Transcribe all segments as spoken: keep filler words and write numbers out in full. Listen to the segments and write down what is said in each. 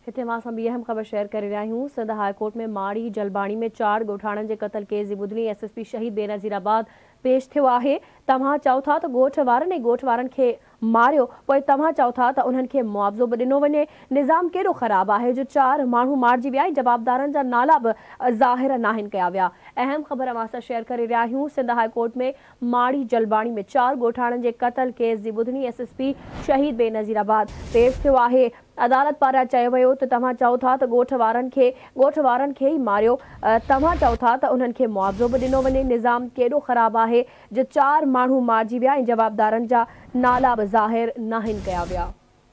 इतने मां ॿी अहम ख़बर शेयर करे रहिया आहियूं। सिंध हाईकोर्ट में माड़ी जलबाणी में चार ॻोठाणनि जे क़त्ल केस जी ॿुधणी एस एस पी शहीद बेनज़ीराबाद पेश थियो आहे। तव्हां चओ था त ॻोठ वारनि ऐं ॻोठ वारनि खे मारियो, पोइ तव्हां चओ था त उन्हनि खे मुआवज़ो बि ॾिनो वञे। निज़ाम केॾो ख़राबु आहे जो चार माण्हू मारिजी विया ऐं जवाबदारनि जा नाला बि ज़ाहिर नाहिनि कया विया। अहम ख़बर अवां सां शेयर करे रहिया आहियूं। सिंध हाईकोर्ट में माड़ी जलबाणी में चार ॻोठाणनि जे क़त्ल केस जी ॿुधणी एस एस पी शहीद बेनज़ीराबाद पेश थियो आहे। अदालत पारां चयो वियो त तव्हां चओ था त ॻोठ वारनि खे ॻोठ वारनि खे ई मारियो, तव्हां चओ था त उन्हनि खे मुआवज़ो बि ॾिनो वञे। निज़ाम केॾो ख़राबु आहे जो चार माण्हू मारिजी विया ऐं जवाबदारनि जा नाला बि ज़ाहिर नाहिनि कया विया।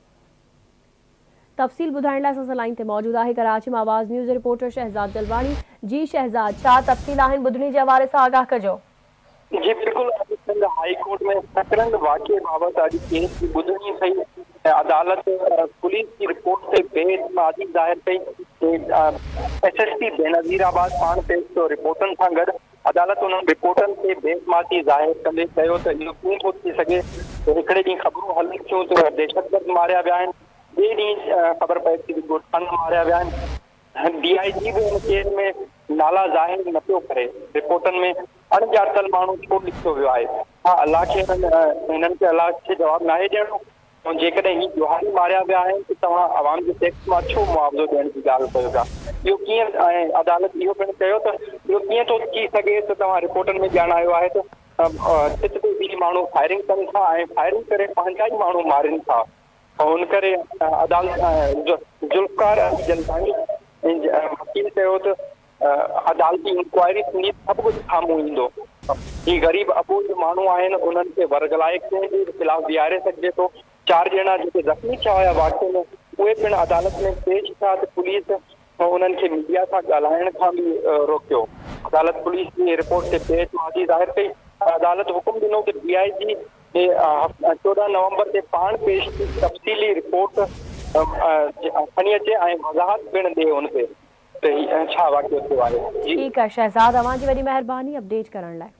तफ़सील ॿुधाइण लाइ असां लाइन ते मौजूदु आहे कराची में आवाज़ न्यूज़ रिपोर्टर शहज़ाद जलवाणी। जी शहज़ाद, छा तफ़सील आहिनि ॿुधणी जे हवाले सां आगाह कजो। जी बिल्कुल, सिंध हाई कोर्ट में सकरंद वाक़े बाबत अॼु केस की ॿुधणी थी। अदालत पुलिस की रिपोर्ट से बेइतमादी ज़ाहिर कई। एस एस पी बेनज़ीराबाद पाण पेश कयो रिपोर्टनि सां गॾु। अदालत उन रिपोर्टनि से बेइतमादी ज़ाहिर कंदे चयो त इहो कीअं थो थी सघे। हिकिड़े ॾींहुं ख़बरूं हलनि थियूं त दहशतगर्द मारिया विया आहिनि, ॿिए ॾींहुं ख़बर पए थी ॻोठाणा मारिया विया आहिनि। डी आई जी बि हिन केस में नाला ज़ाहिर न पियो करे। रिपोर्टनि में अणॼातल माण्हू छो लिखियो वियो आहे। हा, अलाह खे हिननि खे अलाह खे जवाबु नाहे ॾियणो। ऐं जेकॾहिं ही ॾोहारी मारिया विया आहिनि त तव्हां आवाम जे टैक्स मां छो मुआवज़ो ॾियण जी ॻाल्हि कयो था। इहो कीअं, ऐं अदालत इहो पिणु चयो त इहो कीअं थो थी सघे त तव्हां रिपोर्टनि में ॼाणायो आहे त चित ते ॿी माण्हू फायरिंग कनि था ऐं फायरिंग करे पंहिंजा ई माण्हू मारनि था। ऐं हुन करे अदालत जुल्फ़कार जलवाणी वकील चयो त अदालती इंक्वायरी थींदी, सभु कुझु साम्हूं ईंदो। ही ग़रीब अबूज माण्हू आहिनि, उन्हनि खे वर्गलाए कंहिं जे ख़िलाफ़ बीहारे सघिजे थो। चार ॼणा जेके ज़ख़्मी थिया हुया वाक़े में, उहे पिणु अदालत में पेश थिया त पुलिस उन्हनि खे मीडिया सां ॻाल्हाइण खां बि रोकियो। अदालत पुलिस जी रिपोर्ट ते बेइतमादी ज़ाहिर कई। अदालत हुकुम ॾिनो त डी आई जी चोॾहं नवंबर ते पाण पेश तफ़सीली रिपोर्ट खणी अचे ऐं वज़ाहत पिणु ॾिए हुन ते त छा वाक़ियो थियो आहे। ठीकु आहे शहज़ाद, अवां जी वॾी महिरबानी अपडेट करण लाइ।